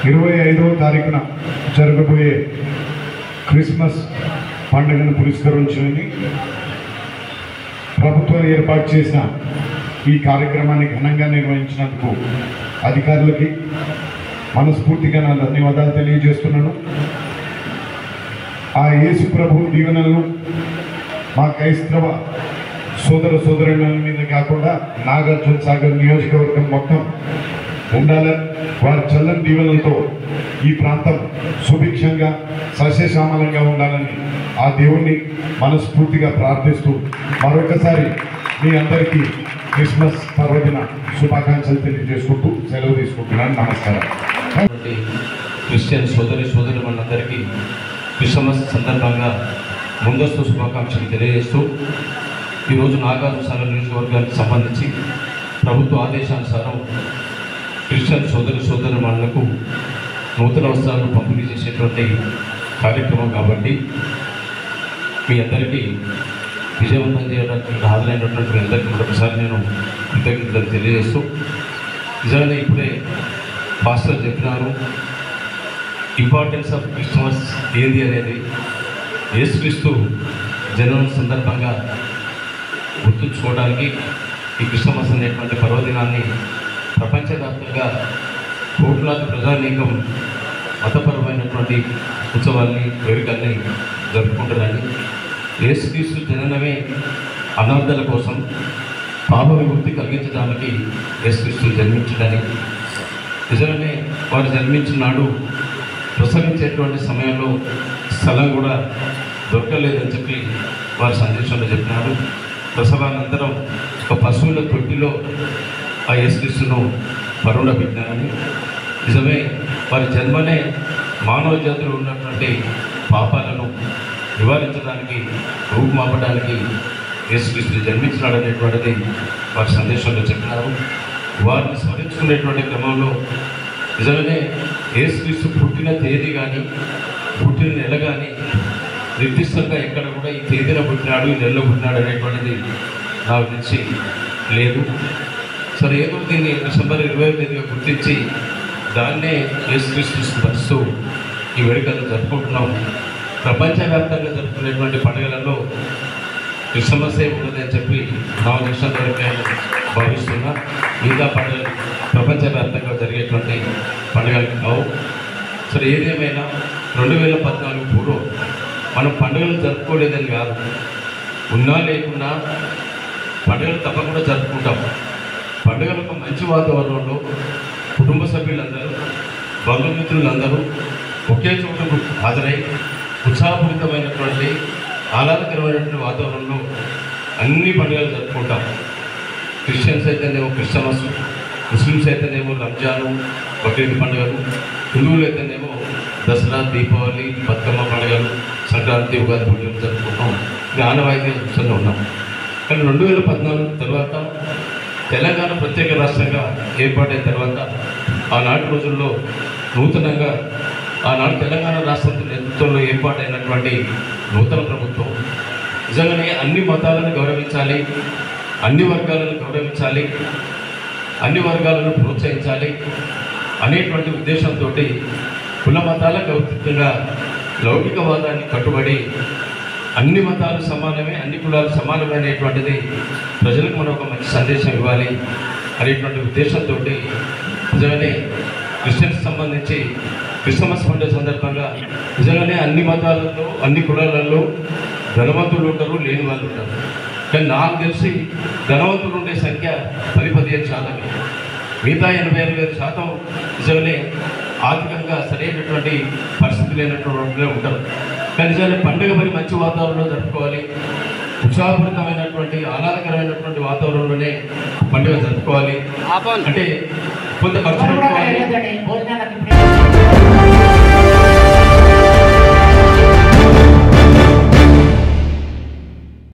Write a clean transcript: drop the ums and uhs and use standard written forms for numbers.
25వ తారీఖున జరగబోయే క్రిస్మస్ పండుగను పురస్కరించుకొని ప్రభుత్వం ఏర్పాటు చేసిన ఈ కార్యక్రమాన్ని ఘనంగా నిర్వహించినందుకు అధికారులకి మనస్ఫూర్తిగా నా ధన్యవాదాలు తెలియజేస్తున్నాను. ఆ యేసు ప్రభు దీవెనలను మా క్రైస్తవ సోదర సోదరుల మీద కాకుండా నాగార్జున సాగర్ నియోజకవర్గం మొత్తం ఉండాలని, వారి చల్లని దీవెనలతో ఈ ప్రాంతం సుభిక్షంగా సస్యశ్యామలంగా ఉండాలని ఆ దేవుణ్ణి మనస్ఫూర్తిగా ప్రార్థిస్తూ మరొకసారి మీ అందరికీ క్రిస్మస్ పర్వదిన శుభాకాంక్షలు తెలియజేసుకుంటూ సెలవు తీసుకుంటున్నాను. నమస్కారం. క్రిస్టియన్ సోదరి మనందరికీ క్రిస్మస్ సందర్భంగా ముందస్తు శుభాకాంక్షలు తెలియజేస్తూ ఈరోజు నాగార్జున సాగర్ నియోజకవర్గానికి సంబంధించి ప్రభుత్వ ఆదేశానుసారం క్రిస్టియన్ సోదరి మనులకు నూతన వస్త్రాలను పంపిణీ చేసేటువంటి కార్యక్రమం కాబట్టి మీ అందరికీ విజయవంతం చేయడానికి హాజరైనటువంటి మీ అందరికీ మరొకసారి నేను కృతజ్ఞతలు తెలియజేస్తూ, నిజంగానే ఇప్పుడే పాస్టర్ చెప్పినారు ఇంపార్టెన్స్ ఆఫ్ క్రిస్మస్ ఏంది అనేది. యేసుక్రీస్తు జనన సందర్భంగా గుర్తుంచుకోవడానికి ఈ క్రిస్మస్ అనేటువంటి పర్వదినాన్ని ప్రపంచవ్యాప్తంగా కోట్లాది ప్రజానీకం మతపరమైనటువంటి ఉత్సవాల్ని వేడుకల్ని జరుపుకుంటారని, యేసుక్రీస్తు జననమే అనాథల కోసం పాప విముక్తి కలిగించడానికి యేసుక్రీస్తు జన్మించడానికి, నిజంగానే వారు జన్మించిన నాడు ప్రసవించేటువంటి సమయంలో స్థలం కూడా దొరకలేదని చెప్పి వారి సందేశంలో చెప్పినారు. ప్రసవానంతరం ఒక పశువుల తొట్టిలో ఆ యేసుక్రీస్తును పరుండబెట్టినారని, నిజమే వారి జన్మనే మానవ జాతిలో ఉన్నటువంటి పాపాలను నివారించడానికి, రూపుమాపడానికి యేసుక్రీస్తు జన్మించినాడనేటువంటిది వారి సందేశంలో చెప్పినారు. వారిని స్మరించుకునేటువంటి క్రమంలో నిజంగానే యేసుక్రీస్తు పుట్టిన తేదీ కానీ పుట్టిన నెల కానీ నిర్దిష్టంగా ఎక్కడ కూడా ఈ తేదీన పుట్టినాడు, ఈ నెలలో పుట్టినాడు అనేటువంటిది నాకు తెలిసి లేదు. సరే, ఏదో దీన్ని డిసెంబర్ 25గా గుర్తించి దాన్నే యేసుక్రీస్తు స్మరిస్తూ ఈ వేడుకలను జరుపుకుంటున్నాం. ప్రపంచవ్యాప్తంగా జరుపుకునేటువంటి పండుగలలో క్రిస్మసే ఉన్నదని చెప్పి నా దృష్టి వరకు నేను భావిస్తున్నా. మిగతా పండుగలు ప్రపంచవ్యాప్తంగా జరిగేటువంటి పండుగలు కావు. సరే, ఏదేమైనా 2014 పూర్వం మనం పండుగలు జరుపుకోలేదని కాదు, ఉన్నా లేకున్నా పండుగలు తప్పకుండా జరుపుకుంటాం. పండుగలకు మంచి వాతావరణంలో కుటుంబ సభ్యులందరూ, బంధుమిత్రులందరూ ఒకే చోటకు హాజరై ఉత్సాహపూరితమైనటువంటి ఆహ్లాదకరమైనటువంటి వాతావరణంలో అన్ని పండుగలు జరుపుకుంటాం. క్రిస్టియన్స్ అయితేనేమో క్రిస్మస్, ముస్లిమ్స్ అయితేనేమో రంజాను, బక్రీద్ పండుగలు, హిందువులు అయితేనేమో దసరా, దీపావళి, బతుకమ్మ పండుగలు, సంక్రాంతి, ఉగాది పండుగలు జరుపుకుంటాం. ఇది ఆనవాయితీగా చూస్తూనే ఉన్నాం. కానీ 2014 తర్వాత తెలంగాణ ప్రత్యేక రాష్ట్రంగా ఏర్పాటైన తర్వాత ఆనాటి రోజుల్లో నూతనంగా ఆనాడు తెలంగాణ రాష్ట్ర నేతృత్వంలో ఏర్పాటైనటువంటి నూతన ప్రభుత్వం నిజంగానే అన్ని మతాలను గౌరవించాలి, అన్ని వర్గాలను గౌరవించాలి, అన్ని వర్గాలను ప్రోత్సహించాలి అనేటువంటి ఉద్దేశంతో కుల మతాలకు అతీతంగా లౌకికవాదాన్ని కట్టుబడి అన్ని మతాలు సమానమే, అన్ని కులాలు సమానమే అనేటువంటిది ప్రజలకు మనం ఒక మంచి సందేశం ఇవ్వాలి అనేటువంటి ఉద్దేశంతో నిజంగానే క్రిస్టియన్స్ సంబంధించి క్రిస్మస్ పండుగ సందర్భంగా నిజంగానే అన్ని మతాలలో, అన్ని కులాలలో ధనవంతులు ఉంటారు, లేని వాళ్ళు ఉంటారు. కానీ నాకు తెలిసి ధనవంతులు ఉండే సంఖ్య 10-15%. మిగతా 86% నిజంగానే ఆర్థికంగా సరైనటువంటి పరిస్థితి లేనటువంటి ఉంటారు. కానీ నిజంగా పండుగ మరి మంచి వాతావరణంలో జరుపుకోవాలి, ఉత్సాహపూరితమైనటువంటి ఆహ్లాదకరమైనటువంటి వాతావరణంలోనే పండుగ జరుపుకోవాలి. అంటే కొంత ఖర్చు పెట్టుకోవాలి.